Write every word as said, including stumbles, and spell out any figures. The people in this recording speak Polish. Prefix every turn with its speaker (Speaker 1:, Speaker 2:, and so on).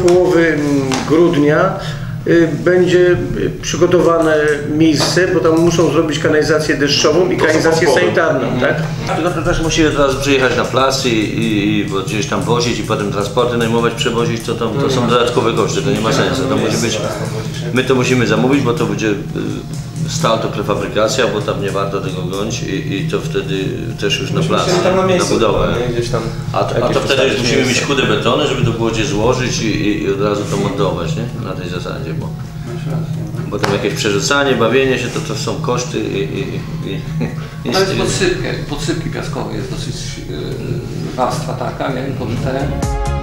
Speaker 1: połowy grudnia będzie przygotowane miejsce, bo tam muszą zrobić kanalizację deszczową i kanalizację sanitarną, tak?
Speaker 2: Tylko też musi od razu przyjechać na plac i, i, i bo gdzieś tam wozić i potem transporty najmować, przewozić, to, tam, to są dodatkowe koszty, to nie ma sensu. To musi być, my to musimy zamówić, bo to będzie stal to prefabrykacja, bo tam nie warto tego gonić i, i to wtedy też już na plac, na, na budowę. A, a to wtedy już musimy mieć chude betony, żeby to było gdzie złożyć i, i od razu to montować, nie? Na tej zasadzie, bo, bo tam jakieś przerzucanie, bawienie się, to, to są koszty i... i, i, i
Speaker 3: ale podsypkę, podsypki piaskowe jest dosyć yy, warstwa taka, nie? Pod teren.